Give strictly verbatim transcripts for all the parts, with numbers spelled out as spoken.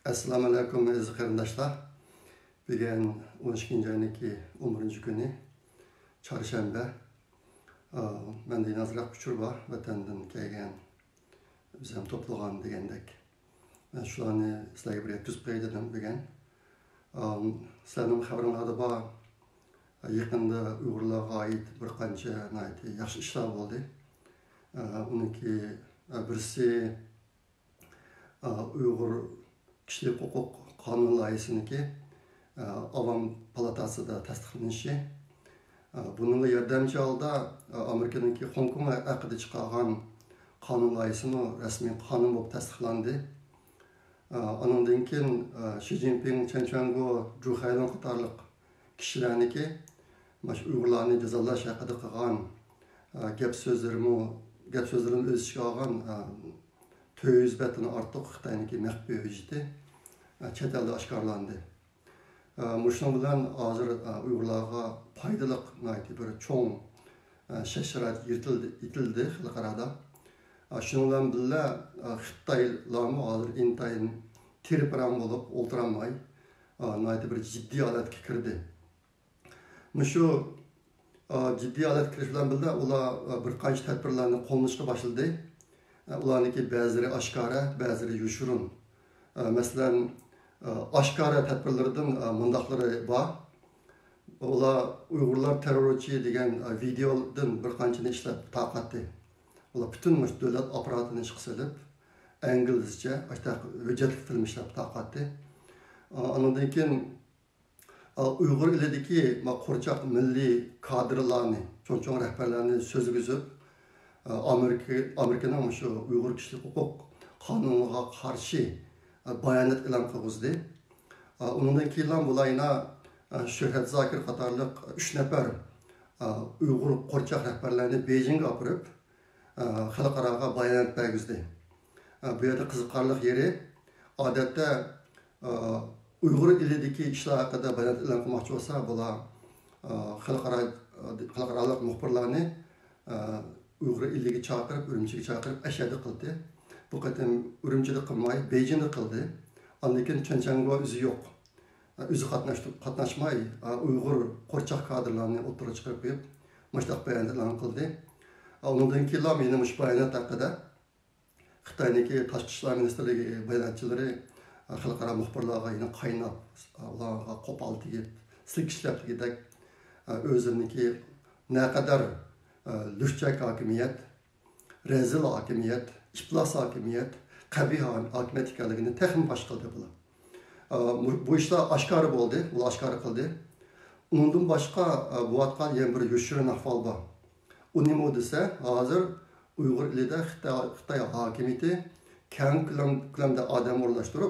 Assalamu alaikum aziz qarindoshlar. Bugun o'n ikkinchi oyning o'n birinchi kuni chorshanba. Menda nazaraq uchur bor, vatandan kelgan biz ham to'plagan degandek. Men shularni sizlarga bir yetkazib qo'yay dedim bugun. Sizlarning xabaringlarda bor, yaqinda Uyg'urlarga oid bir qancha yaxshi ishlar bo'ldi. Uniki birisi Uyg'ur kishilik huquq qonun loyihasiniki Avam palatasida tasdiqlanishi. Bununla yordamchi holda Amerikaniki Hong Kong haqida chiqargan qonun loyihasini rasmiy qonun bo'lib tasdiqlandi. Ondan keyin Xi Jinping, Chen Quangu, Zhu Hailong qatorliq kishilarniki mana shu Uyg'urlarni jazolash haqida qilgan gap so'zlarini gap so'zlarini o'z ichiga olgan to'rt yuz betdan ortiq Xitoyniki maxfiy hujjati chet elda oshkorlandi. Shuning bilan hozir Uyg'urlarga foydali bir cho'ng shart yetildi xalqarada. Shuning bilan birga Xitoylarni hozir intayin tirpiram bo'lib o'tiramay bir jiddiy holatga kirdi. Shu jiddiy holatga kirish bilan birga ular bir qancha tadbirlarni qo'llanishga boshladi. Ularniki ba'zilari oshkora, ba'zilari yoshirin. Masalan, oshkora tadbirlardan mundaqlari bor. Ular Uyg'urlar terrorchi degan videodan bir qanchani ishlab taqatdi. Ular butun davlat apparatini chiqsilib, inglizcha hujjatli film ishlab taqatdi. Ondan keyin Uyg'ur elidagi qo'rchoq milliy kadrlarni, cho'ng-cho'ng rahbarlarni so'zgizib, Amerika Amerikaning shu Uyg'ur kishilik huquq qonuniga qarshi bayonot e'lon qildi. Undan keyin bulayna Shuhrat Zokir qatorliq uch nafar Uyg'ur qo'rchoq rahbarlarni Beijingga olib borib, xalqaroga bayonot bergizdi. Bu yerda qiziqarli yeri, odatda Uyg'ur elidagi ishlar haqida bayonot e'lon qilmoqchi bo'lsa, bular xalqaro xalqaro muxbirlarni Uyg'ur eliga chaqirib, Urumchiga chaqirib ashada qildi. Bu qatam Urumchida qilmay, Beijingda qildi. Ondan keyin Chen Quangu o'zi yo'q. O'zi qatnashmay, Uyg'ur qo'rchoq kadrlarni o'ttirib chiqarib qo'yib, mushtaq bayonot e'lon qildi. Ondan keyin meni mush bayonot haqida Xitoyniki tashqi ishlar ministrligi bayonotchilari xalqaro muxbirlarga yana qaynab, ularga qo'pol tegib, silkishlab tegib, o'ziniki naqadar lüşçak hakimiyet, rezil hakimiyet, iflas hakimiyet, qabih hakimiyet ekanligini texnik baş qildi bular. Bu ishlar oshkora bo'ldi, ular oshkora qildi. Undan boshqa bu atgan yana bir yoshirin ahvol bor. U nima desa, hozir Uyg'ur elida Xitoy hokimiyati keng ko'lamda odam o'rlashtirib,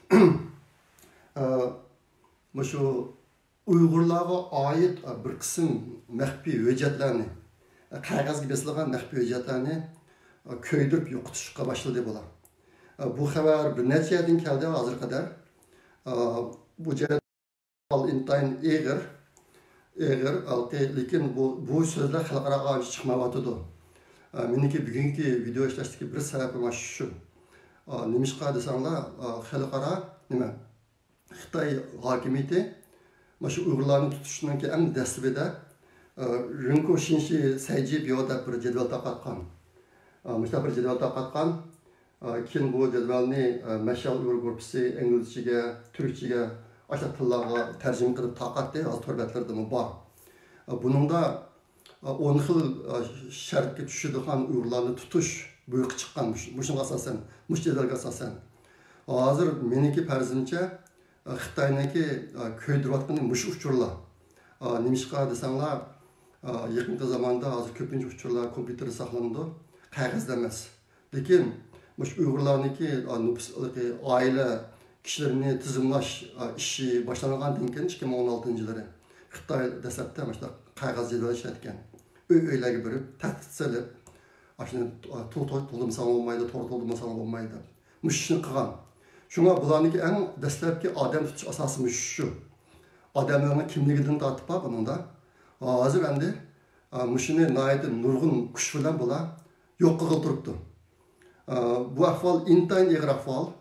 shu Uyg'urlarga oid bir qism maxfiy hujjatlarni qog'ozga besilgan maxfiy hujjatlarni ko'ydirib yo'qotishga boshladi bular. Bu xabar bir necha yerdan keldi hozir qadar. Bu jarayon intayin eg'ir, eg'ir, lekin bu bu so'zlar xalqaroga chiqmayotdi. Meniki bugungi video ishlashdagi bir sababi mana shu. Nimishqa desanglar, xalqaro nima? Xitoy hokimiyati mana shu Uyg'urlarni tutishning eng dastlabida Rinko Shinshi Sayji biyoda bir jadval taqatgan. Mushta bir jadval taqatgan. Keyin bu jadvalni Mashal Uyg'ur guruhi inglizchaga, turkchaga, boshqa tillarga tarjima qilib taqatdi. Hozir torbatlarda bor. Buningda o'n xil shartga tushadigan Uyg'urlarni tutish buyruqi chiqqan. Mushunga asosan, mush jadvalga asosan. Hozir meniki farzimcha Xitoyniki ko'ydirayotgan mush uchurlar. Nimishqa desanglar, yaqinqi zamonda hozir ko'pincha uchurlar kompyuterda saqlanadi, qog'ozda emas. Lekin mush Uyg'urlarniki oila kishilarini tizimlash ishi boshlangandan keyin ikki ming o'n oltinchi yilda Xitoy dastlabda mana qog'oz jadval ishlatgan. Uy-uylarga borib, tahdid solib, ashuni to'ldirmasa bo'lmaydi, to'g'ri to'ldirmasa bo'lmaydi. Mushni qilgan. Shunga bularniki eng dastlabki odam tutish asosi shu. Odamlarning kimligidan tortib bor buningda. Hozir endi mushuni noyati nurg'un kuch bilan bular yo'q qilib turibdi. Bu ahvol intayin ig'ir ahvol.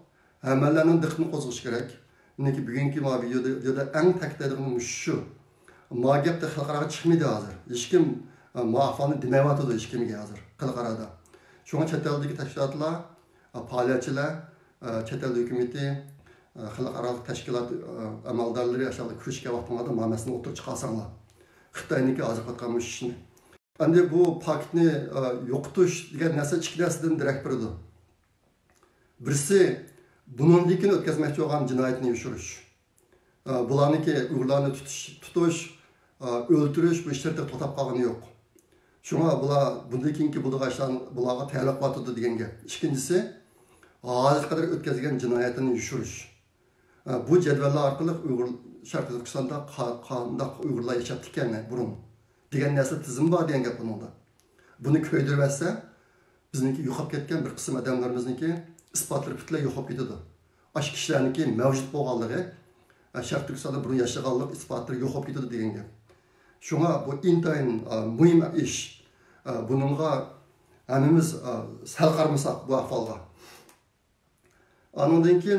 hammalarning diqqatini qo'zg'ash kerak. Meniki bugungi ma videoda videoda eng ta'kidlaydiganim shu. Ma gapda xalqaro chiqmaydi hozir. Hech kim muaffaqni demayotdi hech kimga hozir xalqarada. Shunga chet eldagi tashkilotlar, faoliyatchilar, chet el hukumati, xalqaro tashkilot amaldorlari aşağıda kurashga vaqtlarda ma'nosini o'tirib chiqarsanglar. Xitoyniki hozir qotgan ishni. Endi bu paktni yo'qotish degan narsa ikki narsadan darak beradi. Birisi buningdikini o'tkazmoqchi bo'lgan jinoyatni yoshirish. Bularniki Uyg'urlarni tutish, tutish, o'ldirish bu ishlarda to'xtab qolgani yo'q. Shunga bular bundan keyingi bo'lgan bularga tayyorlab qotdi degan gap. Ikkinchisi hozir qadar o'tkazilgan jinoyatni yoshirish. Bu jadvallar orqali Uyg'ur Sharq Turkistonda qanday Uyg'urlar yashab ekanini burun degan narsa tizim bor degan gap bunda. Buni ko'ydirmasa, bizniki yo'qolib ketgan bir qism odamlarimizniki isbotlari butunlay yo'qolib ketadi. Ash kishilarniki mavjud bo'lganligi, Sharq Turkistonda burun yashaganlik isbotlari yo'qolib ketadi degan gap. Shunga bu intayin muhim ish. Buningga hammamiz sal qarmasak bu ahvolga. Andan keyin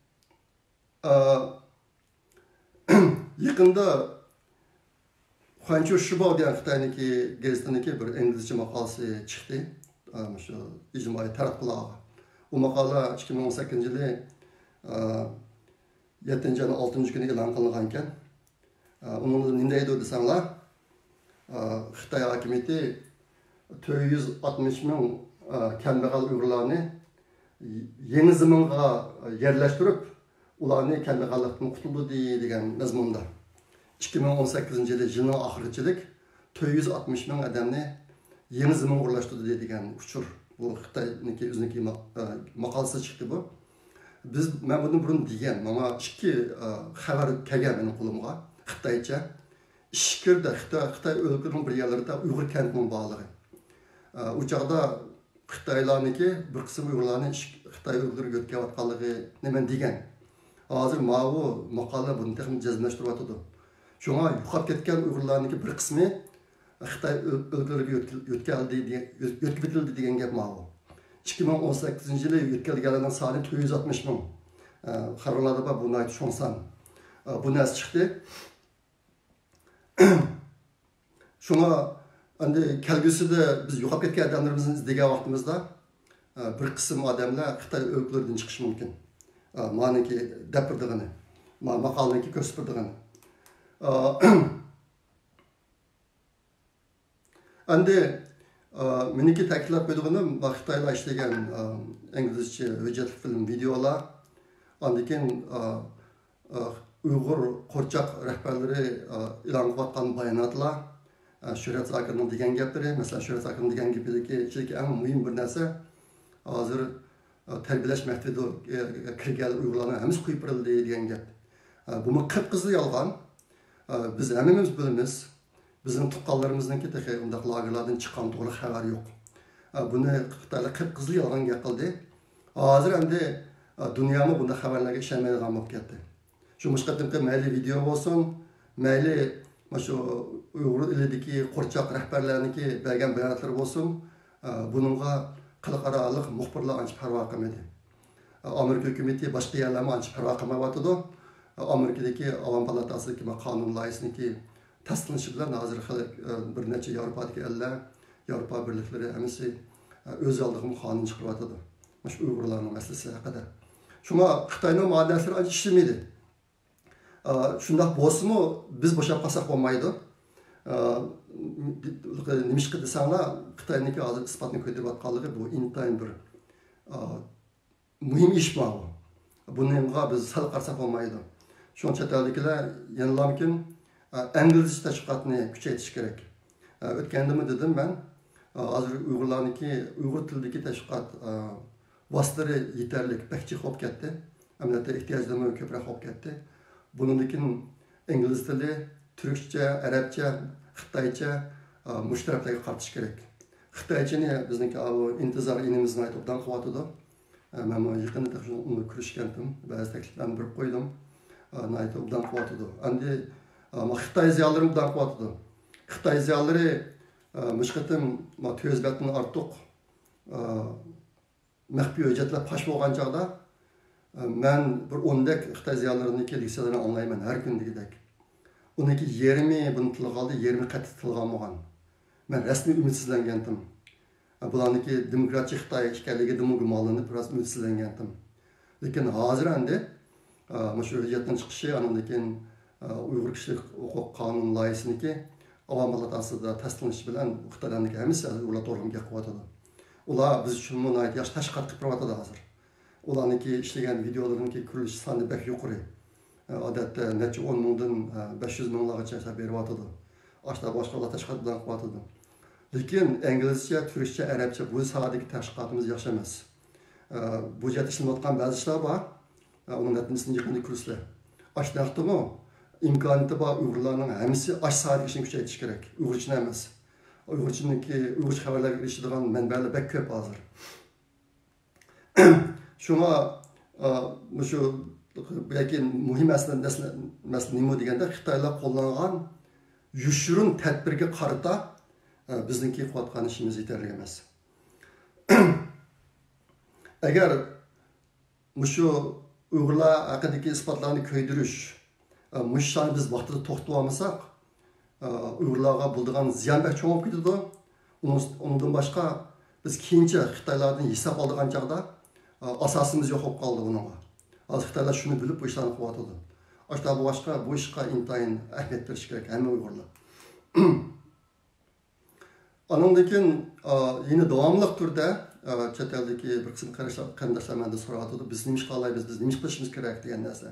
yaqinda Xancho Shubo degan Xitoyniki gazetiniki bir inglizcha maqolasi chiqdi. Shu ijtimoiy taraflarga. Bu maqola ikki ming o'n sakkizinchi yili yettinchi oyning oltinchi kuni e'lon qilingan ekan. Uni nima deydi desanglar, Xitoy hokimiyati to'rt yuz oltmish ming kambag'al Uyg'urlarni yangi zamonga yerlashtirib, ularni kambag'allikdan qutuldi degan mazmunda. ikki ming o'n sakkizinchi yili yilning oxirichilik to'rt yuz oltmish ming odamni yangi zamonga o'rlashtirdi degan uchur. Bu Xitoyniki o'ziniki maqolasi chiqdi bu. Biz men buni burun degan, mana ikki xabar kelgan mening qo'limga Xitoycha. Ishkirda Xitoy Xitoy o'lkasining bir yerlarida Uyg'ur kentining borligi. U chaqda Xitoylarniki bir qism Uyg'urlarni Xitoy o'lkasiga o'tkazayotganligi nima degan. Hozir ma'vu maqola buni texnik jazmlashtiryapti. Shunga yo'qolib ketgan Uyg'urlarniki bir qismi Xitoy o'lkasiga o'tkazildi o'tkazildi degan gap ma'vu. ikki ming o'n sakkizinchi yili o'tkazilganlarning soni to'rt yuz oltmish ming. Xabarlarda bor buni aytib shonsan. Bu narsa chiqdi. Shunga endi kelgusida biz yo'qolib ketgan odamlarimizni izlagan vaqtimizda bir qism odamlar Xitoy o'lkalaridan chiqishi mumkin. Maniki dapirdigini, maqolaniki ko'rsatdirdigini. Endi meniki ta'kidlab qo'ydiganim Xitoylar ishlagan inglizcha hujjatli film videolar, undan keyin Uyg'ur qo'rchoq rahbarlari e'lon qilayotgan bayonotlar, Shuhrat Zokirning degan gaplari, masalan Shuhrat Zokirning degan gapidagi ichidagi eng muhim bir narsa hozir tarbiyalash maktabida kirgan Uyg'urlarni hammasi qo'yib berildi degan gap. Buni qip-qizil yolg'on. Biz hammamiz bilamiz. Bizning tuqqanlarimizningki texnik undaq lagerlardan chiqqan to'g'ri xabar yo'q. Buni Xitoylar qip-qizil yolg'on gap qildi. Hozir endi dunyomi bunda xabarlarga ishonmaydigan bo'lib ketdi. Shu mushqatda mayli video bo'lsin, mayli shu Uyg'ur elidagi qo'rchoq rahbarlarniki bergan bayonotlar bo'lsin, buningga xalqaroliq muxbirlar ancha parvo qilmaydi. Amerika hukumati boshqa yerlarga ancha parvo qilmayotdi. Amerikadagi Avam palatasidagi qonun loyihasiniki tasdiqlanishi bilan hozir bir necha Yevropadagi ellar, Yevropa birliklari hammasi o'z oldiga qonun chiqaryotdi. Shu Uyg'urlarning masalasi haqida. Shunga Xitoyning muomalalari ancha ishlamaydi. Shundoq bo'lsa-mu, biz bo'shab qolsak bo'lmaydi. Nimishqa desanglar, Xitoyniki hozir isbotni ko'tarayotganligi bu intayin bir muhim ish bu. Buningga biz sal qarsak bo'lmaydi. Shuning chetdagilar yana mumkin inglizcha tashviqotni kuchaytirish kerak. O'tgandimi dedim men, hozir Uyg'urlarniki Uyg'ur tilidagi tashviqot vositalari yetarli, bakchi bo'lib ketdi. Amaliyotda ehtiyojlari ko'proq bo'lib ketdi. Buningkin ingliz tili, turkcha, arabcha, xitoycha mushtaraklarga qaratish kerak. Xitoychani bizniki intizor inimizni aytibdan qilyotdi. Men yaqinda uni ko'rishgandim, ba'zi takliflarni berib qo'ydim. Aytibdan qilyotdi. Endi Xitoy ziyolilari bilan qilyotdi. Xitoy ziyolilari mushqatim to'zbatdan ortiq maxfiy hujjatlar pash bo'lgan chog'da Mən bir ondək Xitay ziyarlarını kelgisələrini anlayman hər gün degidək. Onunki yirmi bunu tilga aldı, yirmi qatı tilga almagan. Mən rəsmi ümitsizləngandim. Bularniki demokratik Xitay ekanligini gumonlanib biroz ümitsizləngandim. Lekin hozir endi shu hujjatning chiqishi, andan keyin Uyg'ur kishilik huquq qonun loyihasiniki Avam palatasida tasdiqlanishi bilan Xitoylarniki hammasi ular to'g'rimga qilyotadi. Ular biz uchun nihoyat yaxshi tashqi qilyotadi hozir. Ularniki ishlagan videolariniki ko'rilish soni bak yuqori. Odatda necha o'n mingdan besh yuz minglargacha hisob beryotadi. Boshqa boshqalar tashqi bilan qilyotadi. Lekin inglizcha, turkcha, arabcha bu sohadagi tashqiqotimiz yaxshi emas. Bu yerda ishlayotgan ba'zi ishlar bor. Onun nəticəsini yaqında kurslar. Aşnaqdımı imkaniyeti bor Uyg'urlarning hammasi aş sohadagi ishini kuchaytirish kerak. Uyg'urcha emas. Uyg'urchiniki Uyg'urcha xabarlarga erishadigan manbalar bak ko'p hozir. Shunga shu yoki muhim masala masala nima deganda Xitoylar qo'llangan yushurun tadbirga qarata bizniki qilayotgan ishimiz yetarli emas. Agar shu Uyg'urlar haqidagi isbotlarni ko'ydirish, mushani biz vaqtida to'xtatib olmasak, Uyg'urlarga bo'lgan ziyon bak cho'ngib ketadi. Undan boshqa biz keyincha Xitoylardan hisob oladigan chaqda asosimiz yo'q bo'lib qoldi bunga. Hozir Xitoylar shuni bilib bu ishlarni qilyotadi. Boshqa bu boshqa bu ishga intayin ahamiyat berish kerak hamma Uyg'urlar. Andan keyin yana davomli turda chet eldagi bir qism qarindoshlar mendan so'rayotdi, biz nima qilaymiz, biz nima qilishimiz kerak degan narsa.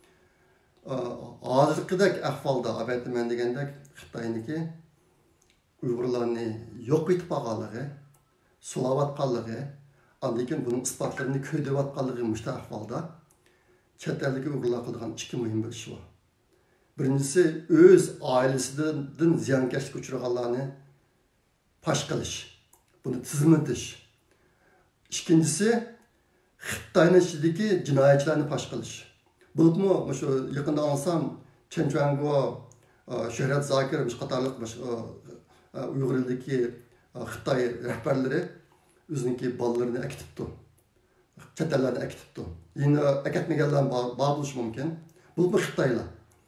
Hozirgidek ahvolda albatta men degandek Xitoyniki Uyg'urlarni yo'q etib qolganligi, sulavatganligi, andan keyin buning isbotlarini ko'ydirayotganligi mushta ahvolda chet eldagi Uyg'urlar qilgan ikki muhim bir ish bor. Birinchisi o'z oilasidan ziyonkashlikka uchraganlarni pash qilish, buni tizimlatish. İkincisi, Xitoyning ichidagi jinoyatchilarni pash qilish. Bo'libmi, shu yaqinda olsam, Chen Chuanguo, Shuhrat Zokir qatorliq Uyg'ur elidagi Xitoy rahbarlari o'ziniki bolalarini akitibdi. Chet ellarni akitibdi. Endi akatmaganlar bor bo'lishi mumkin. Bo'libmi Xitoylar.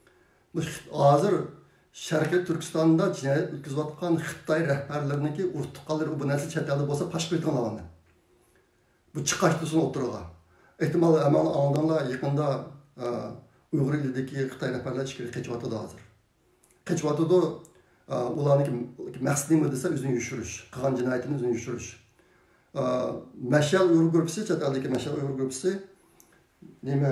Hozir Sharqiy Turkistonda jinoyat o'tkazayotgan Xitoy rahbarlariniki urtiqalari bu narsa chet elda bo'lsa pash qo'yganlar. Bu çıkaçlısını oturuğa. Ehtimal amal andanlar yakında Uyghur ilindeki Xitay rehberler içkili keçivatı da hazır. Keçivatı da ulanın məqsidi mi dese üzün yüşürüş. Qıgan cinayetini üzün yüşürüş. Məşəl Uyghur grupisi, çataldaki Məşəl Uyghur grupisi neyme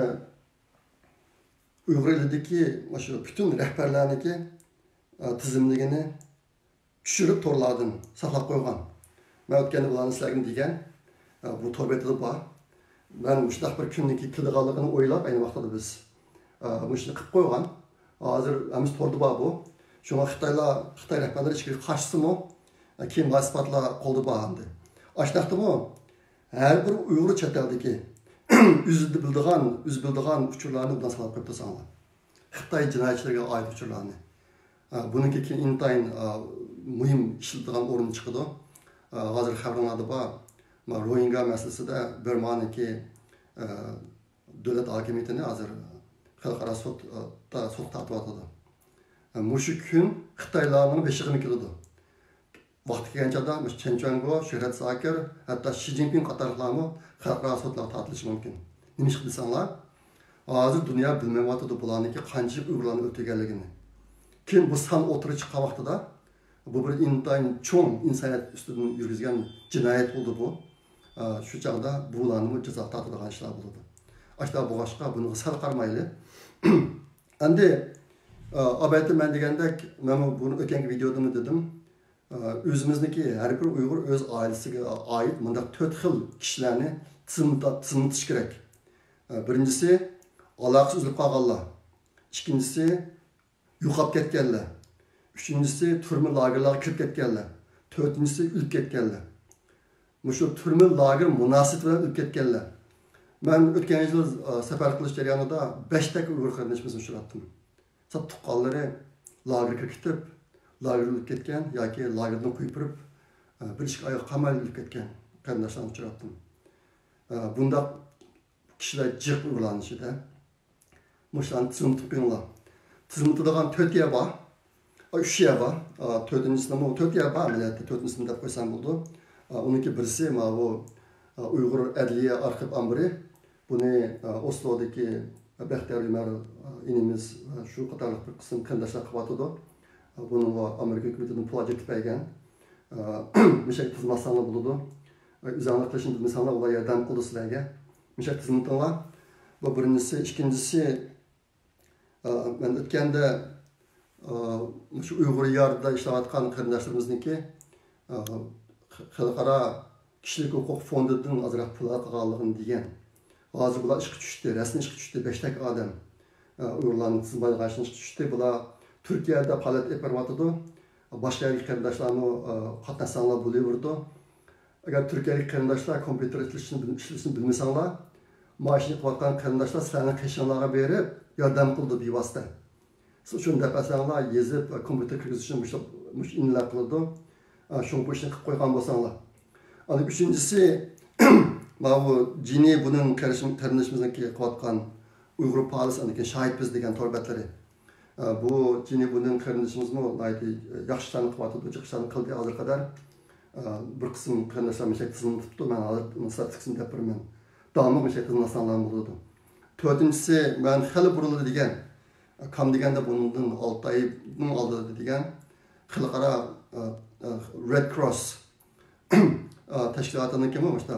Uyghur ilindeki bütün rehberleriniki tizimligini düşürüp torladın, saklap koygan. Ben ötkeni bulanın sizlerine diygen bu torbetli var. Ben müştaq bir künniki kiliğalıqını oylap, aynı vaxtada biz müştaq qıp koygan. Hazır əmiz tordu var bu. Şuna Xitayla, Xitay rəhbərləri içkili qaçsı mı? Kim vasıfatla qoldu bağındı. Aşnaqdı mı? Hər bir Uyğur çətəldiki üzüldü bildiğen, üz bildiğen uçurlarını bundan salab qıptı sanlar. Xitay cinayetçilərə ait uçurlarını. Bununki ki intayin mühim işlediğen orunu çıxıdı. Hazır xəbrinladı var. Rohingya meselesinde Burma'nınki devlet hakimiyetini hazır xalqaro sudda sud tartibotida. Mushu kun Xitoylarning beshiqini keldi. Vaqti kelganchada Chen Chuanguo, Shuhrat Zokir, hatto Xi Jinping qatorliqlarni xalqaro sudlarga tortilishi mumkin. Nima ish qilsanglar, hozir dunyo bilmayotdi bularniki qancha Uyg'urlarni o'tganligini. Kim bu san o'tirib chiqqan vaqtida bu bir intayin cho'ng insoniyat ustidan yurgizgan jinoyat bo'ldi bu. Şu çağda buğulanımı ceza tatlıdan işler bulundu. Aşağı bu başka bunu sal karmaylı. Andi abaytı ben degandek, ben bunu öteki videoda mı dedim. Özümüzdeki her bir Uygur öz ailesine ait mındak dört xil kişilerini tızımıtış gerek. Birincisi alaqsız üzülüp qalğanlar. İkincisi yuqap ketkenler. Üçüncüsü turma lagerlarga kirib ketkenler. Dördüncüsü ülüp ketkenler. Şu turma lager münasibet bilan ülüp ketkenler. Ben ötken yıl sefer qilish jarayonida besh ta Uyghur qarindoshimizni uchratdim. Sap tuqqanlari lagerga ketib, lager ülüp ketken yoki lagerdan quyib turib, bir ishga oyoq qamal ülüp ketken qarindoshlarni uchratdim. Bunda kishilar jiq uyg'onishida mushlarni tizimtib qo'yinglar. Tizimtidigan to'rt yer bor, uch yer bor. To'rtinchisini bu to'rt yer bor amaliyotda, to'rtinchisini deb qo'ysam bo'ldi. Uniki birisi mana bu Uyg'ur Adliya arxiv ambiri. Buni Oslodagi Baxtiyor Umar inimiz shu qatorliq bir qism qandoshlar qilyotdi. Buni Amerika hukumatining projekti bergan. Mishak tizimlasanlar bo'ladi. Uzanlik qilishni bilmasanlar ular yordam qildi sizlarga. Mishak tizimlatinglar. Bu birinchisi, ikkinchisi men o'tganda shu Uyg'ur yarda ishlayotgan qarindoshlarimizniki xalqaro kishilik huquq fondidan ozroq pul olganligini degan. Hozir bular ishga tushdi, rasmiy ishga tushdi, beshtak odam Uyg'urlarning tizimga qarshi ishga tushdi. Bular Turkiyada faoliyat olib boryapti. Boshqa qarindoshlarni qatnashsanglar bo'laverdi. Agar Turkiyalik qarindoshlar kompyuter ishlashni bilmasanglar, mashina qilayotgan qarindoshlar sizlarni qishinglarga berib yordam qildi bevosita. Siz uchun deb asanglar yezib kompyuter kirgizishni mush inlar qildi. Shu bu ishni qilib qo'ygan bo'lsanglar. Ana uchinchisi mana bu jini buning qarindishimizniki qilayotgan Uyg'ur polisi aniki shohidbiz degan torbatlari. Bu jini buning qarindishimizmi aytdi yaxshi ishlarni qilyapti, yaxshi ishlarni qildi hozir qadar. Bir qism qarindoshlar mishak tizimlabdi. Men hozir statistikasini deb beraman. Davomli mishak tizimlasanlar bo'ladi. To'rtinchisi men xali burildi degan. Kam deganda bundan olti oyning oldida degan xalqaro Red Cross tashkilotining kimi mana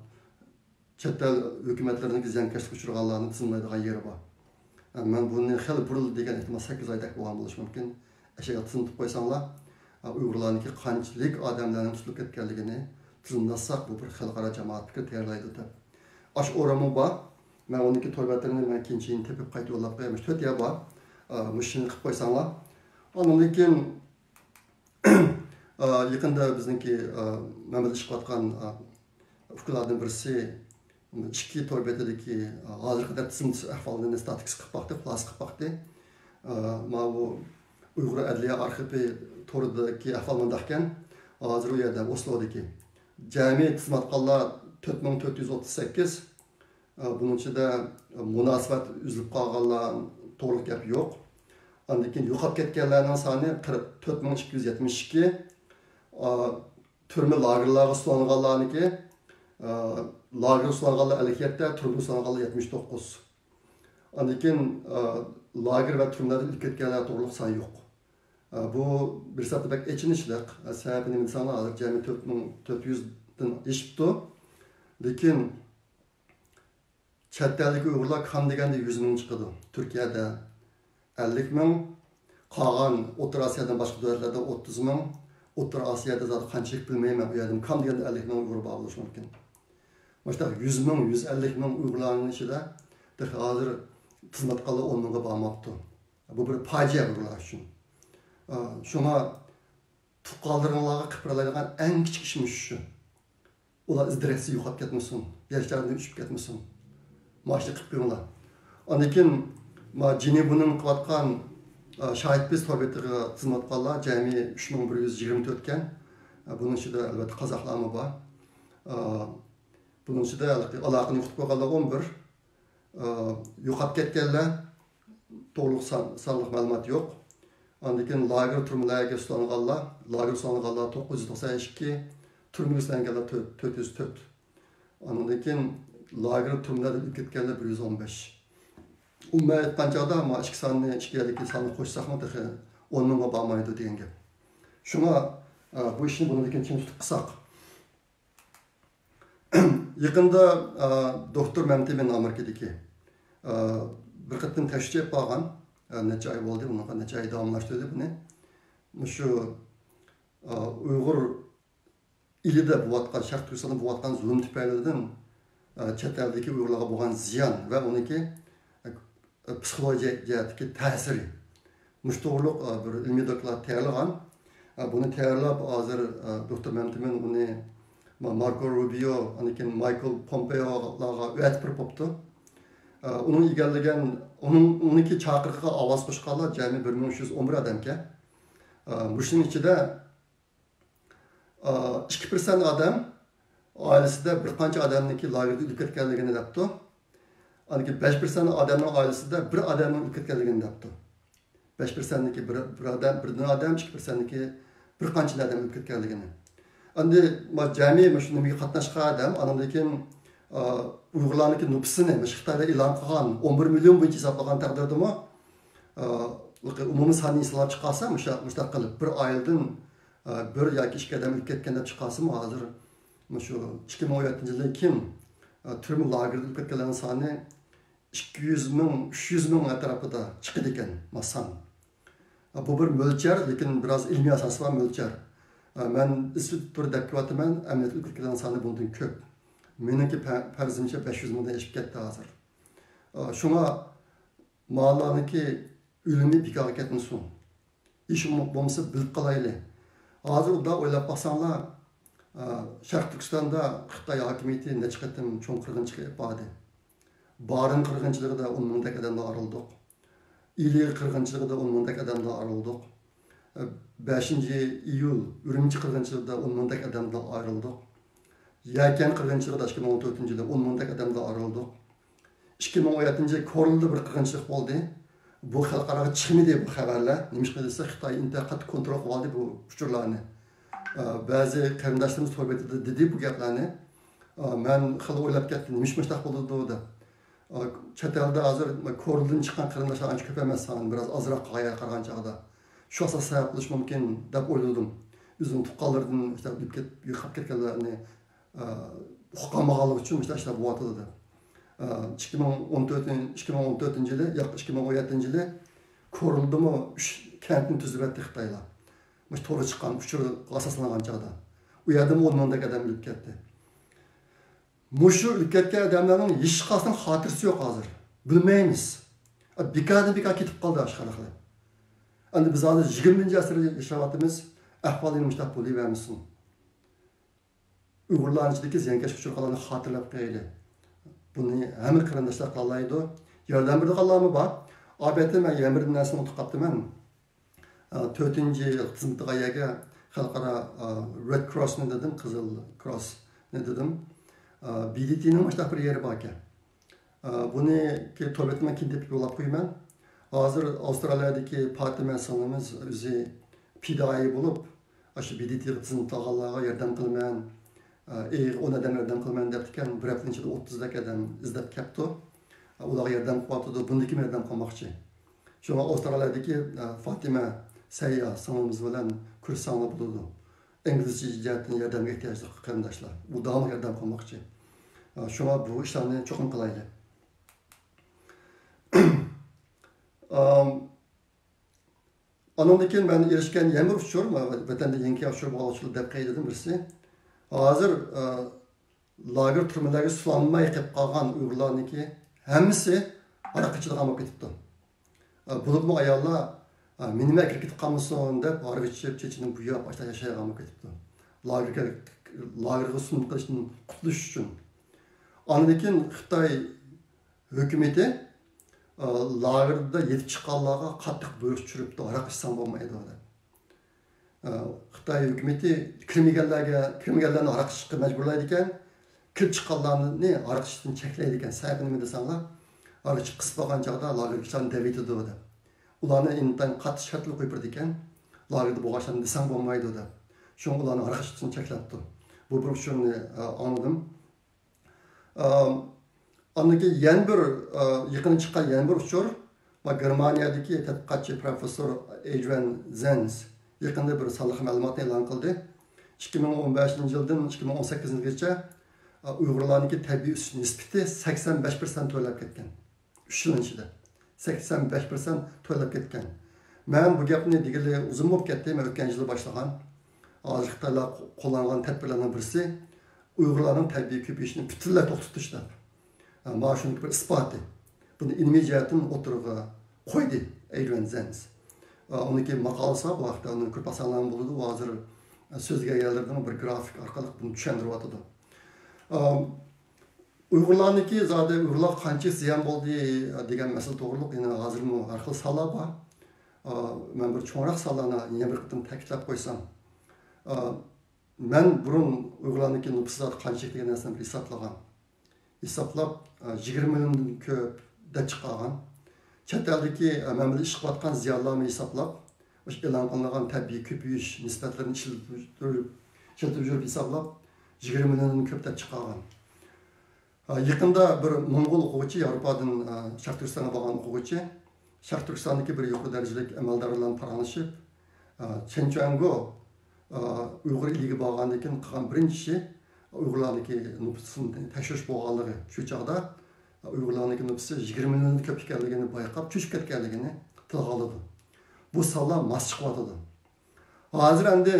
chet el hukumatlarining ziyonkashlik uchraganlarni tizimlaydigan yeri bor. Men buni xali burildi degan ehtimol sakkiz oydak bo'lgan bo'lishi mumkin. Ashyoga tizimlab qo'ysanglar, Uyg'urlarniki qanchalik odamlarning tutilib ketganligini tizimlasak bu bir xalqaro jamoat fikr tayyorlaydi deb. Osh o'rami bor. Men uniki torbatlarini men keyinchiyin tepib qayta yo'llab qo'yamiz. to'rt yer bor. Mushini qilib qo'ysanglar. Ondan keyin yaqinda bizniki men bilan ishlayotgan ukalardan birisi ikki torbetadagi hozir qadar tizimsiz ahvolini statistika qilib boqdi, xulosa qilib boqdi. Mana bu Uyg'ur Adliya arxivi to'ridagi ahvol bunday ekan. Hozir u yerda Oslodagi jami xizmatqonlar to'rt ming to'rt yuz o'ttiz sakkiz. Bunun ichida munosabat uzilib qolganlar to'g'ri gap yo'q. Undan keyin yo'qolib ketganlarning soni to'rt ming ikki yuz yetmish ikki. Turma lagerlarga so'nganlarniki lager so'nganlar ellik yetti, turma so'nganlar yetmish to'qqiz. Undan keyin lager va turmalarda o'lib ketganlar to'g'ri soni yo'q. Bu bir satbak echinishliq. Sababini insonlar hozir jami to'rt ming to'rt yuz dan eshibdi. Lekin chet eldagi Uyg'urlar kam deganda yuz ming chiqadi. Turkiyada ellik ming, qolgan O'rta Osiyodan boshqa davlatlarda o'ttiz ming, O'rta Osiyoda zot qanchalik bilmayman, u yerda kam deganda ellik ming Uyg'ur bor bo'lishi mumkin. Mana yuz ming, yuz ellik ming Uyg'urlarning ichida hozir xizmat qilib o'n mingga bormoqda. Bu bir fojia Uyg'urlar uchun. Shuna tuqqanlarga qilib eng kichik ishimiz shu. Ular izdirasi yo'qolib ketmasin, yashlardan uchib ketmasin. Maaşlı qilib qo'yinglar. Ondan keyin ma jini buning qilayotgan shohidbiz torbetiga xizmat qilganlar jami uch ming bir yuz yigirma to'rt ekan. Buning ichida albatta qozoqlarmi bor. Buning ichida aloqani yo'qotib qo'yganlar o'n bir. Yo'qolib ketganlar to'liq sonliq ma'lumot yo'q. Ondan keyin lager turmalarga so'nganlar, lager so'nganlar to'qqiz yuz to'qson ikki, turmaga so'nganlar to'rt yuz to'rt. Ondan keyin lager turmalarda o'lib ketganlar bir yuz o'n besh. Umuman aytganchada ma ichki sonni, ichki yerlikni sonni qo'shsaqmi dahi o'n mingga bormaydi degan gap. Shunga bu ishni bundan keyin tutib qilsak. Yaqinda doktor Mamtimin Amerikadagi bir qatim tashrif qilgan, necha oy bo'ldi, bunga necha oy davomlashtirdi buni. Shu Uyg'ur ilida bo'layotgan, Sharq Turkistonda bo'layotgan zulm tufaylidan chet eldagi Uyg'urlarga bo'lgan ziyon va uniki psixologik jihatdagi ta'siri. Mushto'g'liq bir ilmiy doktorat tayyorlagan. Buni tayyorlab hozir doktor Mamtimin uni Marco Rubio, anikin Michael Pompeo'larga o'tib beribdi. Uning egallagan, uning uniki chaqiriqqa ovoz qo'shganlar jami bir ming uch yuz o'n bir odamga. Buning ichida ikki persent odam oilasida bir qancha odamniki lagerda o'lib ketganligini debdi. Anki besh percent odamning oilasida bir odamning o'lib ketganligini debdi. besh percentniki bir bir odam, bir odam, ikki percentniki bir qancha odam o'lib ketganligini. Endi jami shu nimaga qatnashgan odam, andan keyin Uyg'urlarniki nupusini Xitoyda e'lon qilgan o'n bir million bo'yicha hisoblagan taqdirdami, umumiy sonni hisoblab chiqarsa, mushtaq qilib bir oiladan bir yoki ikki odam o'lib ketgan deb chiqarsa, hozir shu ikki ming o'n yettinchi yildan keyin turma lagerda o'lib ketganlarning soni ikki yuz ming, uch yuz ming atrofida chiqadi ekan masan. Bu bir mo'lchar, lekin biroz ilmiy asosi bor mo'lchar. Men isbit tur deb ko'taman, amaliyotda o'lib ketganlarning soni bundan ko'p. Meniki farzimcha besh yuz mingdan oshib ketdi hozir. Shunga mahallaniki o'limi bekorga ketmasin. Ish bo'lmasa bilib qolaylik. Hozir unda o'ylab baxsanglar, Sharq Turkistonda Xitoy hokimiyati necha qatim cho'ng qirg'inchilik qildi. Barin qirg'inchiligida o'n mingdek odamlar arildik. İlir qirg'inchiligida o'n mingdek odamlar arildik. beshinchi iyul Urumchi qirg'inchiligida o'n mingdek odamlar arildik. Yakan qirg'inchiligida ikki ming o'n to'rtinchi yilda o'n mingdek odamlar arildik. ikki ming o'n yettinchi yil Korlda bir qirg'inchilik bo'ldi. Bu xalqaro chiqmadi bu xabarlar. Nimishqa desa Xitoy intaqat kontrol qildi bu uchurlarni. Ba'zi qarindoshlarimiz to'g'ri dedi bu gaplarni. Men xil o'ylab ketdim, nimish mushtaq bo'ldi deb. Chet elda hozir Korldan chiqqan qarindoshlar ancha ko'p emas, biroz ozroq qaragan chog'da. Shu asosda sabab qilish mumkin deb o'yladim. O'zim tuqqanlardan işte o'lib ketib, yo'qolib ketganlarni huquqamaganlik uchun işte ishlab bo'yatdi. ikki ming o'n to'rtinchi yili, yo'q ikki ming o'n yettinchi yili Korldimi uch kentni tuzib etdi Xitoylar. Mush to'g'ri chiqqan uchur asoslangan chog'da. U yerda o'n mingdek odam o'lib ketdi. Mushu o'lib ketgan odamlarning hech qanday xotirasi yo'q hozir. Bilmaymiz. Bekada bekada ketib qoldi ashqaraqlar. Endi biz hozir yigirmanchi asrda yashayapmiz. Ahvolimiz mushtaq bo'lavermasin. Uyg'urlar ichidagi ziyankesh uchurlarni xotirlab qo'yaylik. Buni hamma qarindoshlar qilolmaydi. Yordam berganlarmi bor? Albatta men yana bir narsani unutib qoldim. to'rtinchi xizmatga xalqaro Red Cross ne dedim, Qizil Cross ne dedim. B D T'ning mushtaq bir yeri bor ekan. Buni ki to'batman kindib yo'lab qo'yman. Hozir Avstraliyadagi partiya sonimiz o'zi pidai bo'lib, shu B D T xizmatlarga yordam qilaman. Eğer on adam yardım qilman debdikan, bir haftaning ichida o'ttizdak odam izlab kelibdi. Ularga yordam qilyapti, bunda kim yordam qilmoqchi. Shunga Avstraliyadagi Fatima Sayya sonimiz bilan kursanglar bo'ladi. İngilizce jihatdan yordamga ehtiyojli qarindoshlar. Bu davom yordam qilmoqchi. Shunga bu ishlarni cho'qim qilaylik. Ondan keyin men erishgan yana bir uchur, vatanda yangi uchur bo'lishini deb qaydadim birisi. Hozir lager turmalarga sulanmay qilib qolgan Uyg'urlarniki hammasi aroq ichadigan bo'lib ketibdi. Bo'libmi ayollar meni nima kirib ketib qolmasin deb aroq ichib chechinib bu yoq boshqa yashaygan bo'lib ketibdi. Lagerga lagerga sunib qilishdan qutulish uchun. Ondan keyin Xitoy hukumatı lagerda yetib chiqqanlarga qattiq buyruq tushiribdi, aroq ichsam bo'lmaydi deb. Xitoy hukumatı kirmaganlarga, kirmaganlarni aroq ichishga majburlaydi ekan, kirib chiqqanlarni aroq ichishdan cheklaydi ekan. Sababi nima desanglar, aroq ichib qisib olgan chog'da lagerga davet etdi deb. Ularni intan qattiq shartlar qo'yib berdi ekan, lagerda bo'lganlarni desang bo'lmaydi deb. Shunga ularni aroq ichishdan cheklabdi. Bu bir uchurni anladim. Ondan keyin yana bir yaqin chiqqan yana bir uchur, Germaniyadagi tadqiqotchi professor Adrian Zenz yaqinda bir soliq ma'lumotni e'lon qildi. ikki ming o'n beshinchi yildan ikki ming o'n sakkizinchigacha Uyg'urlarniki tabiiy o'sish nisbati sakson besh foiz to'lab ketgan. uch yil ichida sakson besh foiz to'lab ketgan. Men bu gapni degili uzun bo'lib ketdi, men o'tgan yil boshlagan. Hozir Xitoylar qo'llangan tadbirlarning birisi Uyg'urlarning tabiiy ko'payishini butunlay to'xtatish deb. Mana shuni bir isboti. Buni ilmiy jihatdan o'tirg'a qo'ydi Adrian Zenz. Onunki maqolasi bu vaqtda uni ko'p asallan bo'ldi. Hozir so'zga keldirdim bir grafik orqali buni tushuntiryapti. Uyg'urlarniki zodi Uyg'urlar qancha ziyon bo'ldi degan masala to'g'riliq yana hozirmi har xil savollar bor. Men bir cho'nroq savollarni yana bir qitim ta'kidlab qo'ysam. Men burun Uyg'urlarniki nupuslar qancha degan narsani hisoblagan. hisoblab yigirma milliondan ko'p deb chiqqan. Chet eldagi mamlakat ish qilayotgan ziyonlarni hisoblab, o'sha e'lon qilingan tabiiy ko'payish nisbatlarini ishlatib yurib hisoblab yigirma milliondan ko'p deb chiqqan. Yaqında bir Moңғол o'quvchi, Yevropadan Sharq Turkistonga borgan o'quvchi, Sharq Turkistondagi bir yuqori darajalik amaldorlar bilan paranglashib, Chenchuango Uyg'ur iliga borgandan keyin qilgan birinchi ishi Uyg'urlarniki nupusini tekshirish bo'lganligi. Shu chog'da Uyg'urlarniki nupusi yigirma milliondan ko'p ekanligini bayqab, cho'chib ketganligini tilga oldi. Bu sonlar mos chiqyotdi. Hozir endi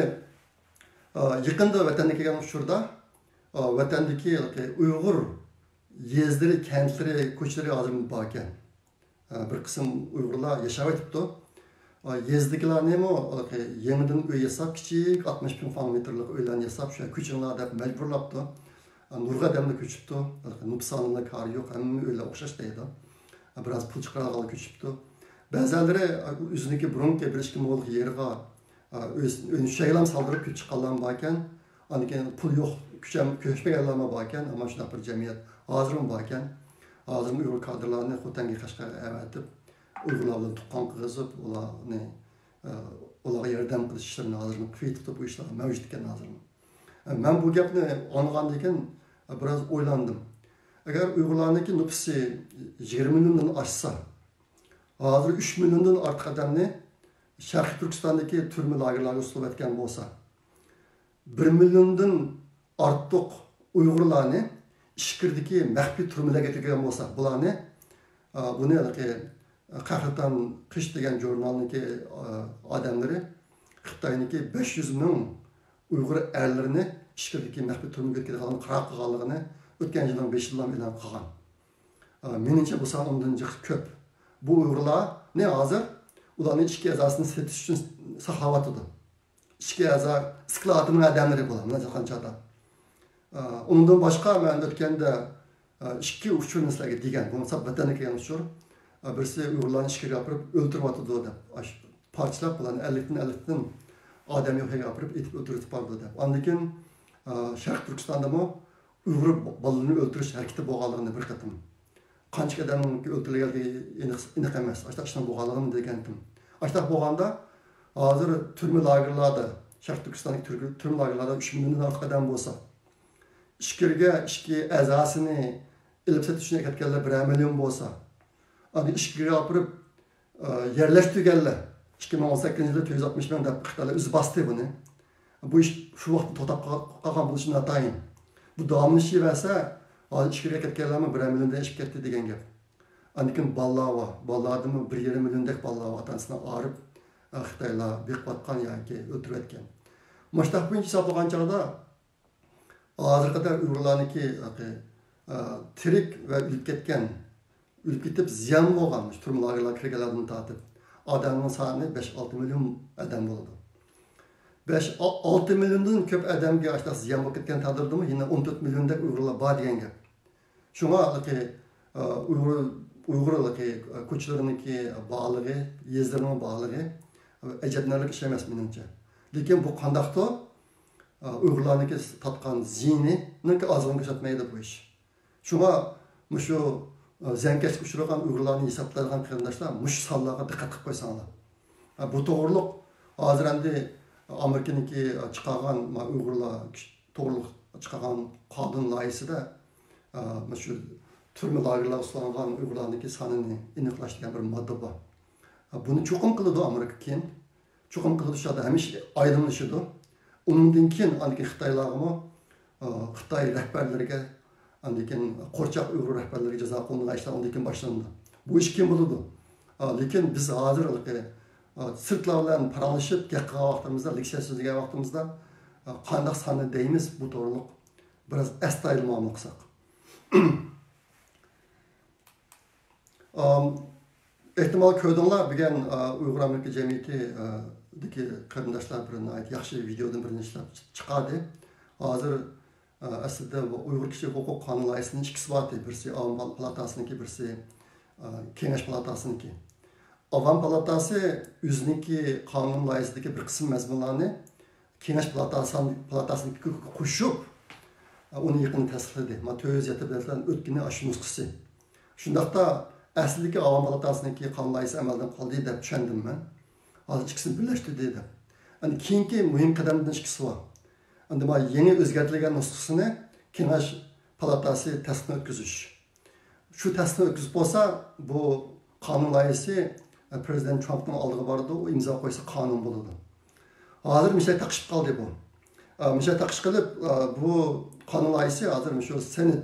yaqinda vatanga kelgan uchurda vatandagi Uyg'ur yezdiri, kentlari, ko'chalari hozir bor ekan. Bir qism Uyg'urlar yashab o'tibdi. Yezdikilarni mo yangidan uy yasab, kichik altmış bin metrlik uylarni yasab, shu ko'chinglar deb majburlabdi. Nurga damda ko'chibdi. Nupsanning kari yo'q, hamma uylar o'xshash deydi. Biroz pul chiqargan ko'chibdi. Ba'zilari o'ziniki burunki bir ikki mo'l yerga o'z shaylam soldirib ko'chib qolgan bor ekan. Aniken pul yo'q, kucham ko'chmaganlar bor ekan, ammo shunaqa bir jamiyat hozir bor ekan. Hozir Uyg'ur kadrlarni Xotanga Qashqarga avatib, Uyg'urlar bilan tuqqan qilib, ularni ularga yordam qilish ishlarini hozir kuchaytirib bu ishlar mavjud ekan hozir. Men bu gapni anglagandan keyin biroz o'ylandim. Agar Uyg'urlarniki nupusi yigirma milliondan oshsa, hozir uch milliondan ortiq odamni Sharq Turkistondagi turma lagerlarga uslab etgan bo'lsa, bir milliondan ortiq Uyg'urlarni ishkirdagi maxfiy turmalarga kirgan bo'lsa, bularni buni Qahraton qish degan jurnalniki odamlari Xitoyniki besh yuz ming Uyg'ur erlarini ishkirdagi maxfiy turmaga kirgan qaror qilganligini o'tgan yilning besh yildan e'lon qilgan. Menimcha bu son undan ko'p. Bu Uyg'urlar ne hozir ularning ichki a'zosini setish uchun saqlayotdi. Ichki a'zo skladning odamlari bo'ladi, mana qanchada. Undan boshqa men o'tganda ikki uchurni sizlarga degan, bu musobbatdan kelgan uchur, birisi Uyg'urlarni ishga olib o'ltirib deb, parchalab ularni ellikdan ellikdan odam yo'q qilib etib o'tirib bordi deb. Ondan keyin Sharq Turkistonda mo Uyg'ur bolalarni o'ldirish harakati bo'lganligini bir qatim. Qancha odamning o'ldirilganligi aniq emas. Ashta ishdan bo'lganligini degandim. Ashta bo'lganda hozir turma lagerlarda, Sharq Turkistondagi turma lagerlarda uch milliondan ortiq odam bo'lsa, ishkirga ishki a'zosini ilib setish uchun ketganlar bir million bo'lsa, ani ishkirga olib yerlashtirganlar ikki ming o'n sakkizinchi yilda to'rt yuz oltmish ming deb Xitoylar o'zi bosdi buni. Bu ish shu vaqtda to'xtab qolgan bo'lishi notayin. Bu davomlashaversa, hozir ishkirga ketganlarmi bir milliondan oshib ketdi degan gap. Anikin ballava, balladimi bir yarim milliondek ballava otasini orib Xitoylar beqiyotgan yoki o'tirayotgan. Mashtaq bo'yicha hisoblagan chog'da hozir qadar Uyg'urlarniki tirik va o'lib ketgan, o'lib ketib ziyon bo'lgan turma lagerlarga kirganlardan tortib odamning soni besh olti million odam bo'ladi. besh olti milliondan ko'p odamga ashta ziyon bo'lib ketgan taqdirdami, yana o'n to'rt milliondek Uyg'urlar bor degan gap. Shunga Uyg'ur Uyg'urlarga ko'chlariniki bog'ligi, yezlarining bog'ligi ajablanarli ish emas menimcha. Lekin bu qandaqdir Uyg'urlarniki tatgan ziyinini ozg'in ko'rsatmaydi bu ish. Shunga shu zankashga uchragan Uyg'urlarni hisoblaydigan qarindoshlar mush sonlarga diqqat qilib qo'ysanglar. Bu to'g'riliq hozir endi Amerikaniki chiqargan Uyg'urlar to'g'riliq chiqargan qonun loyihasida shu turma lagerlarga ushlangan Uyg'urlarniki sonini aniqlash degan bir modda bor. Buni cho'qim qiladi Amerika keyin. Cho'qim qilishadi, hamisha oydinlashadi. Undan keyin aniki Xitoylarga, Xitoy rahbarlariga, aniki qo'rchoq Uyg'ur rahbarlariga jazo qilingan ishlar undan keyin boshlandi. Bu ish kim bo'ladi? Lekin biz hozir sirtlar bilan paranglashib gapqa vaqtimizda, leksiya so'zlagan vaqtimizda qanday sonni deymiz bu to'g'riliq biroz astoydil muomala qilsak. Ehtimal ko'rdinglar, bugun Uyg'ur Amerika jamiyatidagi qarindoshlar birini yaxshi videodan birini ishlab chiqardi. Hozir aslida Uyg'ur kishilik huquq qonun loyihasining ikkisi bor. Birisi Avam palatasiniki, birisi Kengash palatasiniki. Avam palatasi o'ziniki qonun loyihasidagi bir qism mazmunlarni Kengash palatasiniki qo'shib, Onu yaqin tasdiqladi. Ma to'rt yuz yetti bilan o'tgani ash nusxasi. Shundaqda aslidagi Avam palatasiniki qonun loyihasi amaldan qoldi deb tushundim men. Hozir ikkisini birlashtirdi dedi. Endi keyingi muhim qadamdan ikkisi bor. Endi ma yangi o'zgartirilgan nusxasini Kengash palatasi tasdiqini o'tkazish. Shu tasdiqni o'tkazib bo'lsa, bu qonun loyihasi Prezident Trumpning oldiga bordi, u imzo qo'ysa qonun bo'ladi. Hozir misha taqishib qoldi bu. Misha taqish qilib bu qonun loyihasi hozir shu Senat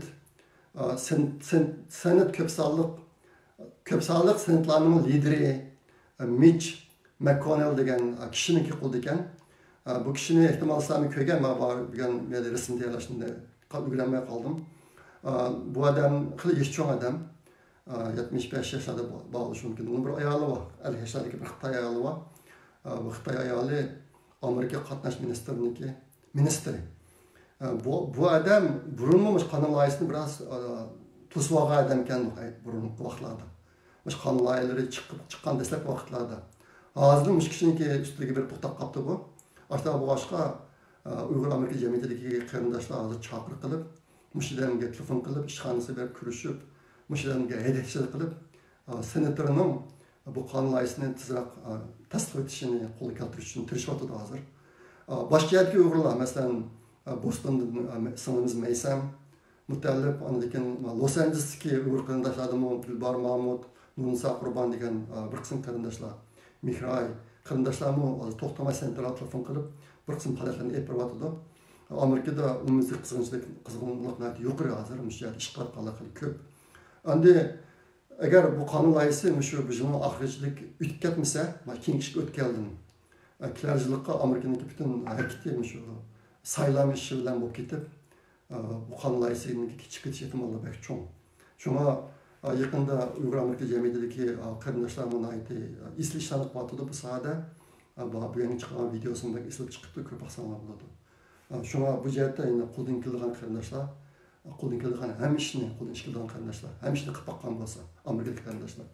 Senat ko'p sonliq ko'p sonliq senatlarning lideri Mitch McConnell degan kishiniki qo'lda ekan. Bu kishini ehtimol sizlarni ko'rgan, men bor degan men rasm tayyorlashni o'rganmay qoldim. Bu odam xili yosh cho'ng odam. yetmish besh yoshlarda bo'lishi mumkin. Uning bir ayoli bor, ellik yoshlardagi bir Xitoy ayoli bor. Bu Xitoy ayoli Amerika qatnash ministriniki ministri. Bu bu odam burunmuş qonun loyihasini biroz to'sib olgan odam ekan burungi vaqtlarda. Mush qonun loyihalari chiqib chiqqan dastlab vaqtlarda. Hozir mush kishiniki ustiga bir to'xtab qoldi bu. Asta bu boshqa Uyg'ur Amerika jamiyatidagi qarindoshlar hozir chaqiriq qilib, mushlarga telefon qilib, ishxonasiga berib ko'rishib, mushlarga yetakchilik qilib, senatorning bu qonun loyihasini tezroq tasdiq etishini qo'lga keltirish uchun tirishyapti hozir. Boshqa yerga Uyg'urlar, masalan, Bostondan sanamiz Maysam, Mutallib, ondan Los Angelesdagi Uyg'ur qarindoshlarimiz Gulbar Mahmud, Nurmusa Qurbon degan bir qism qarindoshlar, Mihray qarindoshlarimiz to'xtamay sentrga telefon qilib, bir qism holatlarni aytib beryapti. Amerikada umumiylik qizg'inchilik qizg'inliklar yuqori hozir, mushlar ish qilib ko'p. Endi agar bu qonun loyihasi shu bizning oxirchilik o'tib ketmasa, men keyingi ishga o'tib keldim. Klarjilikqa Amerikaniki butun harakati shu saylamish bilan bo'lib ketib, bu qonun loyihasiniki kichik ketish ehtimoli bek cho'ng. Shunga yaqinda Uyg'ur Amerika jamiyatidagi qarindoshlarning aytdi, ishlashlarni qilib bu sohada bu bugun chiqqan videosida eslab chiqibdi, ko'p ahsanlar bo'ladi. Shunga bu jihatda endi qo'ldan kelgan qarindoshlar, qo'ldan kelgan ham ishni, qo'ldan kelgan qarindoshlar, ham ishni qilib baqqan bo'lsa, Amerikalik qarindoshlar.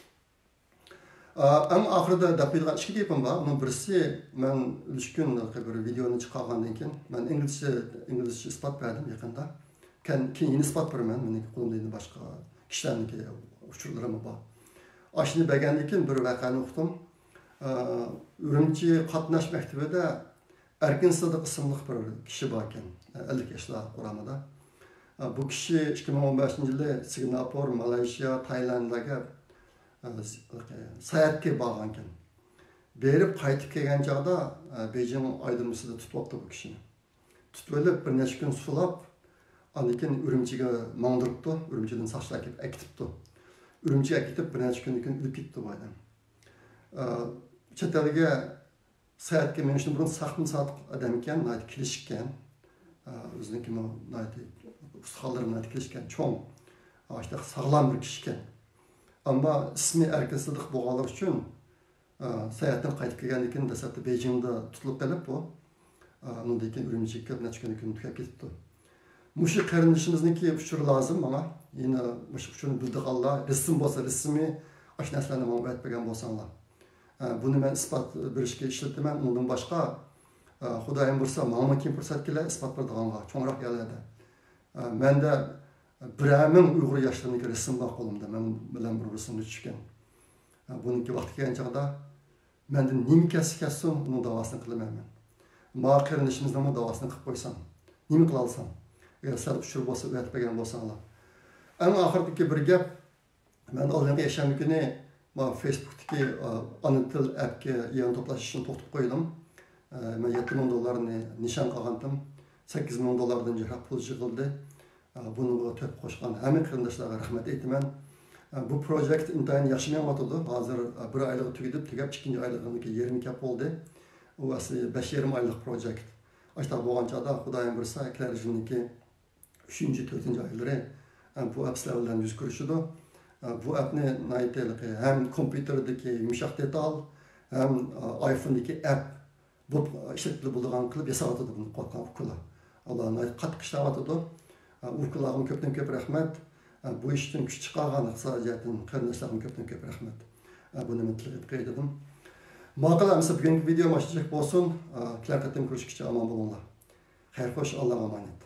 Ama oxirida dapilgan ikki gapim bor. Uning birisi men uch kun bir videoni chiqargandan keyin men inglizcha inglizcha isbot berdim yaqinda. Keyin isbot beraman, meni qo'limda boshqa kishilarniki uchurlarim bor. Ashni bergandan keyin bir voqeani o'qidim. Urumchi qatnash maktabida Erkin Sadiq ismli bir kishi bor ekan, ellik yoshlar qo'ramida. Bu kishi ikki ming o'n beshinchi yili Singapur, Malayziya, Taylandga sayohatga borgan ekan. Berib qaytib kelgan chog'da Beijing aydirmasida tutib oldi bu kishini. Tutib olib bir necha kun sulab, ondan keyin Urumchiga mangdiribdi, Urumchidan soqchilar kelib akitibdi. Urumchiga akitib bir necha kundan keyin o'lib ketdi bu odam. Chet elga sayohatga menishdan burun saqmin sodiq odam ekan, nayt kelishgan. O'ziniki nayt ustalarni kelishgan, cho'ng, ashta sog'lom bir kishi ekan. Ama ismi Erkin Sadiq bo'lganligi uchun sayohatdan qaytib kelgandan keyin dastlabda Beijingda tutilib qolib bu. Undan keyin Urumchiga ko'p necha kundan keyin tushib ketdi. Mushi qarindishimizniki uchur lozim mana. Yana mushi uchurni bildiganlar, rasm bo'lsa rasmi, ashnalarni ma'lumot bergan bo'lsanlar. Buni men isbot berishga ishlatdim. Undan boshqa Xudoyim bo'lsa, mana kim fursat kelar isbot berdiganlar, cho'ngroq yerlarda. Menda Birəmin Uyğur yaşlarındakı resim var qo'limda, men bilan bir resimni tushgan. Buniki vaqti kelgan chog'da mendan nima kelsa kelsin, uni davosini qilaman. Ma qarindishimizning davosini qilib qo'ysam, nima qila olsam, agar sal uchur bo'lsa, o'tib bergan bo'lsanglar. Eng oxirdagi bir gap, men oldingi yashanma kuni ma Facebookdagi ona til appga yon to'plashishni to'xtatib qo'ydim. Men yetti ming dollarni nishon qilgandim. sakkiz ming dollardan jihat pul yig'ildi. Bununla töp qo'shgan hamma qarindoshlarga rahmat aytaman. Bu projekt intayin yaxshi menyapti. Hozir bir oylik tugidib, tugab ikkinchi oylig'iniki yigirma kap bo'ldi. U asli besh yarim oylik projekt. Ashta bo'lgan chog'da Xudoyim bilsa, Klarjiniki uchinchi to'rtinchi oylari bu applar bilan yuz ko'rishdi. Bu appni nayteliqi ham kompyuterdagi yumshoq detal, ham iPhone'dagi app bu ishlatilib bo'lgan qilib yasatdi buni qo'rqan ukullar. Allohning qattiq ishlayapti. Ukullarga ko'pdan ko'p rahmat. Bu ishdan kuch chiqargan iqtisodiyotdan qarindoshlarga ko'pdan ko'p rahmat. Buni mutlaqat qaytadim. Maqolamizda bugungi video mashhurlik bo'lsin. Klar qatim ko'rishguncha omon bo'linglar. Xayr xo'sh, Alloh omonat.